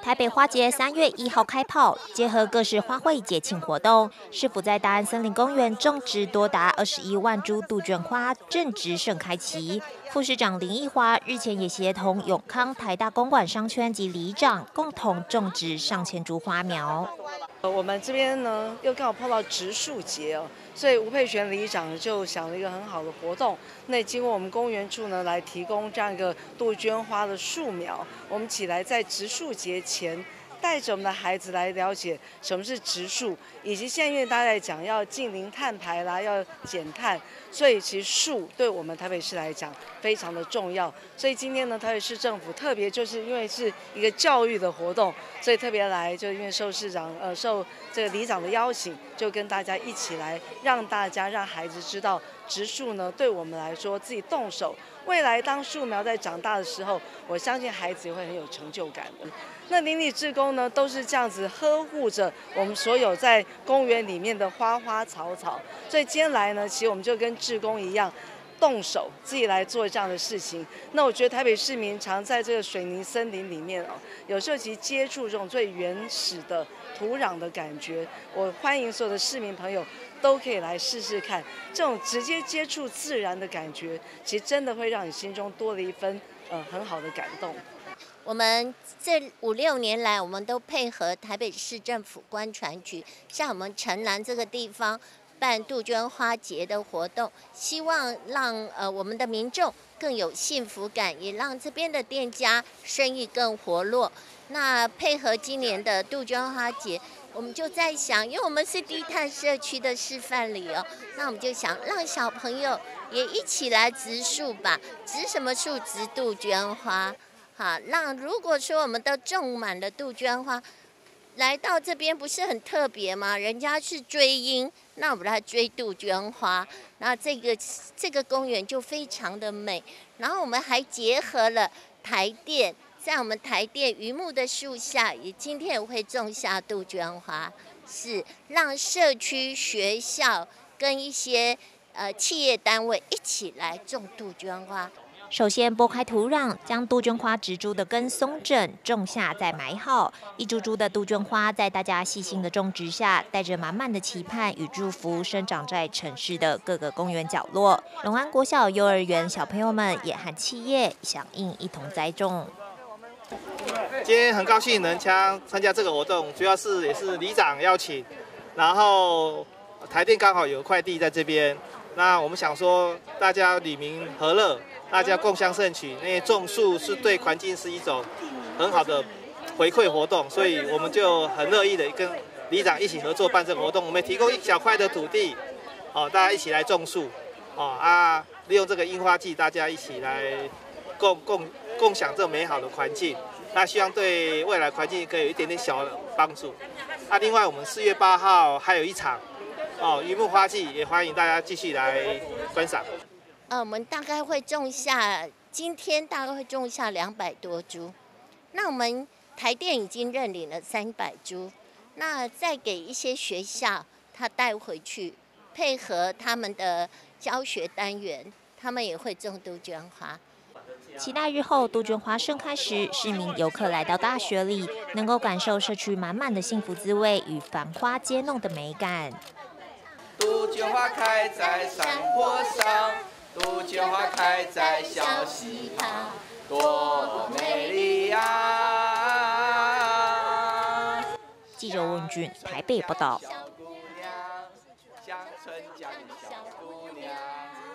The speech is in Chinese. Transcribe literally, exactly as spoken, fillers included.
台北花节三月一号开跑，结合各式花卉节庆活动，市府在大安森林公园种植多达二十一万株杜鹃花，正值盛开期。副市长林奕华日前也协同永康台大公馆商圈及里长共同种植上千株花苗。 我们这边呢又刚好碰到植树节哦，所以吴佩璇里长就想了一个很好的活动。那经过我们公园处呢来提供这样一个杜鹃花的树苗，我们起来在植树节前，带着我们的孩子来了解什么是植树，以及现在因为大家在讲要近零碳排啦，要减碳，所以其实树对我们台北市来讲非常的重要。所以今天呢，台北市政府特别就是因为是一个教育的活动，所以特别来就因为受市长呃受这个里长的邀请，就跟大家一起来，让大家让孩子知道植树呢对我们来说自己动手，未来当树苗在长大的时候，我相信孩子也会很有成就感的。那邻里志工呢，都是这样子呵护着我们所有在公园里面的花花草草。所以今天来呢，其实我们就跟志工一样，动手自己来做这样的事情。那我觉得台北市民常在这个水泥森林里面哦，有时候其实接触这种最原始的土壤的感觉，我欢迎所有的市民朋友都可以来试试看，这种直接接触自然的感觉，其实真的会让你心中多了一分呃很好的感动。 我们这五六年来，我们都配合台北市政府观传局，像我们城南这个地方办杜鹃花节的活动，希望让呃我们的民众更有幸福感，也让这边的店家生意更活络。那配合今年的杜鹃花节，我们就在想，因为我们是低碳社区的示范里哦，那我们就想让小朋友也一起来植树吧。植什么树？植杜鹃花。好，让如果说我们都种满了杜鹃花，来到这边不是很特别吗？人家是追鹰，那我们来追杜鹃花，那这个这个公园就非常的美。然后我们还结合了台电，在我们台电榆木的树下，也今天也会种下杜鹃花，是让社区、学校跟一些呃企业单位一起来种杜鹃花。 首先拨开土壤，将杜鹃花植株的根松整，种下再埋好。一株株的杜鹃花在大家细心的种植下，带着满满的期盼与祝福，生长在城市的各个公园角落。龙安国小幼儿园小朋友们也和企业响应，一同栽种。 今天很高兴能参参加这个活动，主要是也是里长邀请，然后台电刚好有块地在这边，那我们想说大家里民和乐。大家共襄盛举，因为种树是对环境是一种很好的回馈活动，所以我们就很乐意的跟里长一起合作办这个活动。我们提供一小块的土地，哦，大家一起来种树，哦啊，利用这个樱花季，大家一起来共共共享这美好的环境。那希望对未来环境可以有一点点小的帮助。那另外，我们四月八号还有一场哦榆木花季，也欢迎大家继续来观赏。 呃，我们大概会种下，今天大概会种下两百多株。那我们台电已经认领了三百株，那再给一些学校，他带回去，配合他们的教学单元，他们也会种杜鹃花。 期待日后杜鹃花盛开时，市民游客来到大学里，能够感受社区满满的幸福滋味与繁花接弄的美感。 杜鹃花开在山坡上。杜鹃花开在小溪旁，多美丽啊！ 记者温俊台北报道。 小姑娘，乡村家的小姑娘。